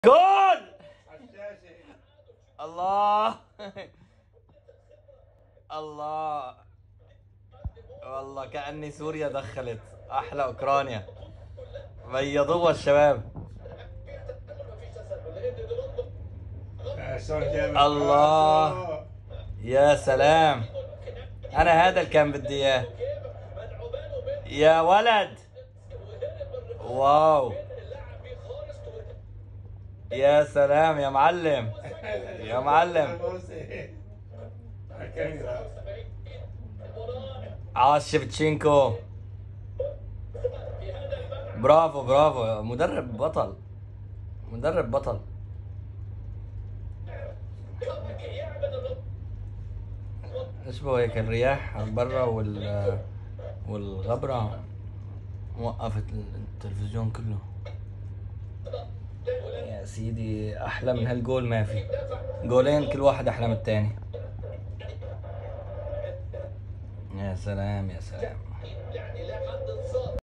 جول. الله. الله والله كأني سوريا دخلت أحلى أوكرانيا. بيضوها الشباب. الله يا سلام، أنا هذا اللي كان بدي إياه يا ولد. واو يا سلام يا معلم، يا معلم. عاش شيفتشينكو، برافو برافو، مدرب بطل، مدرب بطل. اشبه هيك الرياح برا والغبرة وقفت التلفزيون كله. يا سيدي احلى من هالجول ما في، جولين كل واحد احلى من الثاني. يا سلام يا سلام.